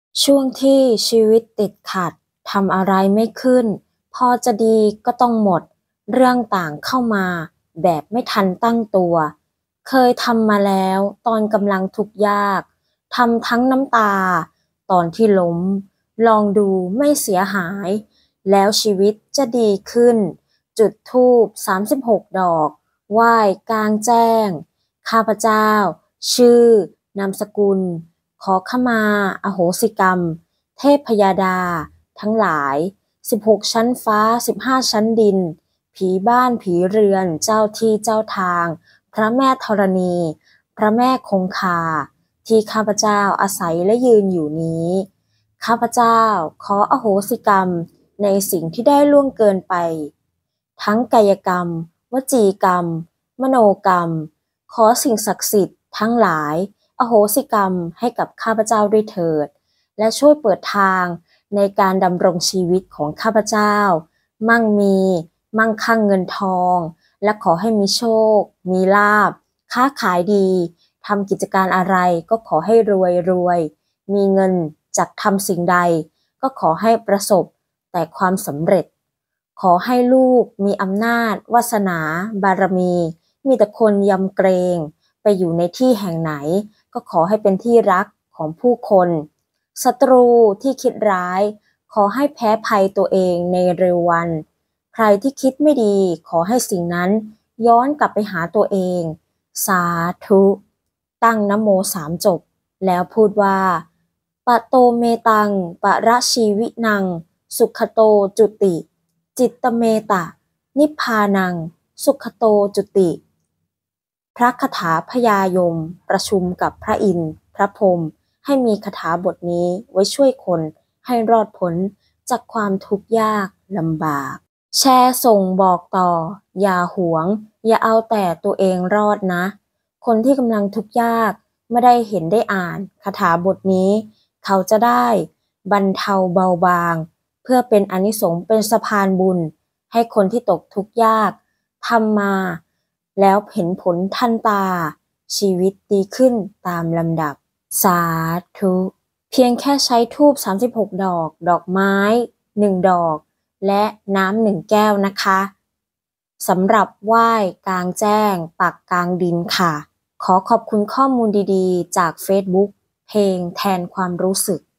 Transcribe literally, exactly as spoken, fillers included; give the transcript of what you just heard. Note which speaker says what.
Speaker 1: ช่วงที่ชีวิตติดขัดทำอะไรไม่ขึ้นพอจะดีก็ต้องหมดเรื่องต่างเข้ามาแบบไม่ทันตั้งตัวเคยทำมาแล้วตอนกำลังทุกข์ยากทำทั้งน้ำตาตอนที่ล้มลองดูไม่เสียหายแล้วชีวิตจะดีขึ้นจุดธูปสามสิบหกดอกไหว้กลางแจ้งข้าพเจ้าชื่อนามสกุลขอขมาอโหสิกรรมเทพยดาทั้งหลายสิบหกชั้นฟ้าสิบห้าชั้นดินผีบ้านผีเรือนเจ้าที่เจ้าทางพระแม่ธรณีพระแม่คงคาที่ข้าพเจ้าอาศัยและยืนอยู่นี้ข้าพเจ้าขออโหสิกรรมในสิ่งที่ได้ล่วงเกินไปทั้งกายกรรมวจีกรรมมโนกรรมขอสิ่งศักดิ์สิทธิ์ทั้งหลายอโหสิกรรมให้กับข้าพเจ้าด้วยเถิดและช่วยเปิดทางในการดำรงชีวิตของข้าพเจ้ามั่งมีมั่งคั่งเงินทองและขอให้มีโชคมีลาภค้าขายดีทำกิจการอะไรก็ขอให้รวยรวยมีเงินจากทำสิ่งใดก็ขอให้ประสบแต่ความสำเร็จขอให้ลูกมีอำนาจวาสนาบารมีมีแต่คนยำเกรงไปอยู่ในที่แห่งไหนก็ขอให้เป็นที่รักของผู้คนศัตรูที่คิดร้ายขอให้แพ้ภัยตัวเองในเร็ววันใครที่คิดไม่ดีขอให้สิ่งนั้นย้อนกลับไปหาตัวเองสาธุตั้งนะโมสามจบแล้วพูดว่าปะโตเมตังปะระชีวินังสุขโตจุติจิตตเมตะนิพพานังสุขโตจุติพระคาถาพญายมประชุมกับพระอินทร์พระพรหมให้มีคาถาบทนี้ไว้ช่วยคนให้รอดพ้นจากความทุกข์ยากลำบากแชร์ส่งบอกต่ออย่าหวงอย่าเอาแต่ตัวเองรอดนะคนที่กำลังทุกข์ยากไม่ได้เห็นได้อ่านคาถาบทนี้เขาจะได้บรรเทาเบาบางเพื่อเป็นอานิสงส์เป็นสะพานบุญให้คนที่ตกทุกข์ยากทำมาแล้วเห็นผลทันตาชีวิตดีขึ้นตามลำดับสาธุเพียงแค่ใช้ธูปสามสิบหกดอกดอกไม้หนึ่งดอกและน้ำหนึ่งแก้วนะคะสำหรับไหว้กลางแจ้งปักกลางดินค่ะขอขอบคุณข้อมูลดีๆจาก Facebook เพลงแทนความรู้สึก